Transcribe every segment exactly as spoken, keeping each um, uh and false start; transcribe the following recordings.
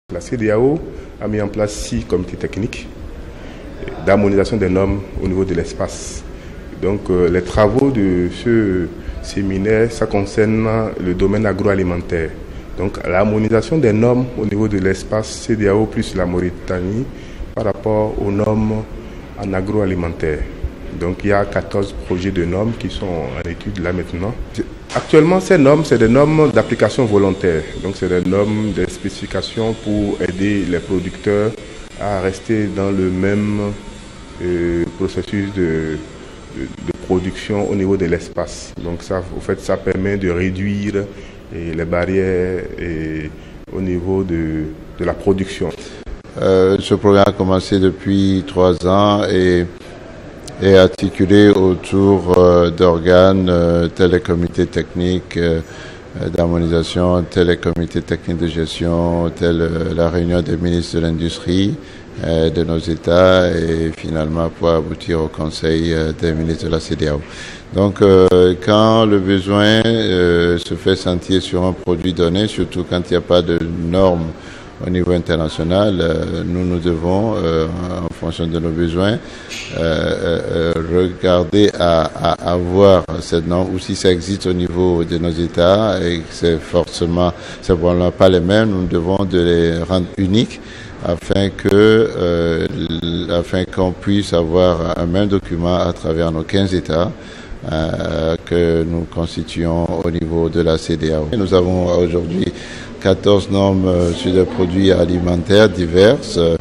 La C D A O a mis en place six comités techniques d'harmonisation des normes au niveau de l'espace. Donc euh, les travaux de ce séminaire, ça concerne le domaine agroalimentaire. Donc l'harmonisation des normes au niveau de l'espace C D A O plus la Mauritanie par rapport aux normes en agroalimentaire. Donc il y a quatorze projets de normes qui sont en étude là maintenant. Actuellement, ces normes, c'est des normes d'application volontaire. Donc c'est des normes, des spécifications pour aider les producteurs à rester dans le même euh, processus de, de, de production au niveau de l'espace. Donc ça, au fait, ça permet de réduire et les barrières et au niveau de, de la production. Euh, ce programme a commencé depuis trois ans et est articulé autour euh, d'organes euh, tels les comités techniques euh, d'harmonisation, tels les comités techniques de gestion, tels euh, la réunion des ministres de l'industrie euh, de nos États et finalement pour aboutir au conseil euh, des ministres de la C D A O. Donc euh, quand le besoin euh, se fait sentir sur un produit donné, surtout quand il n'y a pas de normes au niveau international, euh, nous nous devons, euh, en fonction de nos besoins, euh, euh, regarder à, à avoir cette norme, ou si ça existe au niveau de nos États et que c'est forcément, c'est probablement pas les mêmes, nous devons de les rendre uniques afin que, euh, afin qu'on puisse avoir un même document à travers nos quinze États. Euh, que nous constituons au niveau de la C D A O. Nous avons aujourd'hui quatorze normes euh, sur des produits alimentaires diverses euh,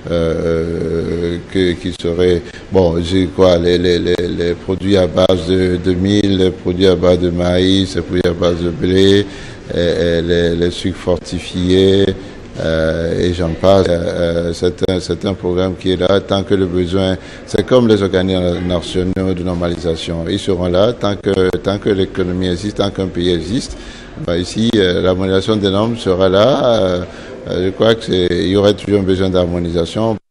euh, que, qui seraient, bon, j'ai quoi, les, les, les, les produits à base de, de mil, les produits à base de maïs, les produits à base de blé, et, et les, les sucres fortifiés, Euh, et j'en passe. Euh, c'est, un, c'est un programme qui est là tant que le besoin, c'est comme les organismes nationaux de normalisation, ils seront là tant que, tant que l'économie existe, tant qu'un pays existe. Ben ici, euh, l'harmonisation des normes sera là. Euh, je crois qu'il y aurait toujours besoin d'harmonisation